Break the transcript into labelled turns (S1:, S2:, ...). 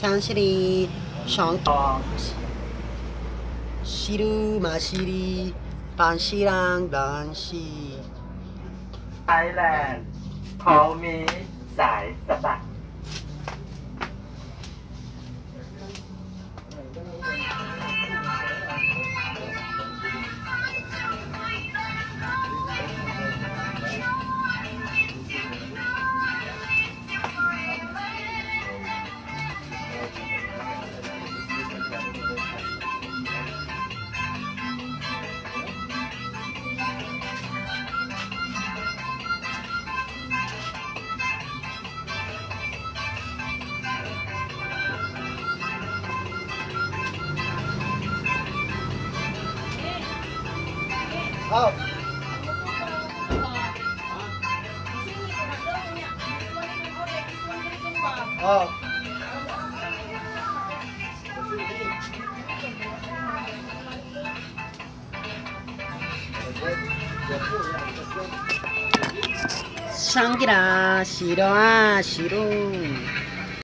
S1: 당신이 성 시루 마시리 반시랑 반시
S2: ไทยแลนด์เขามีสายสะบัด
S1: Oh. Oh. Sangkira, siroa, siru.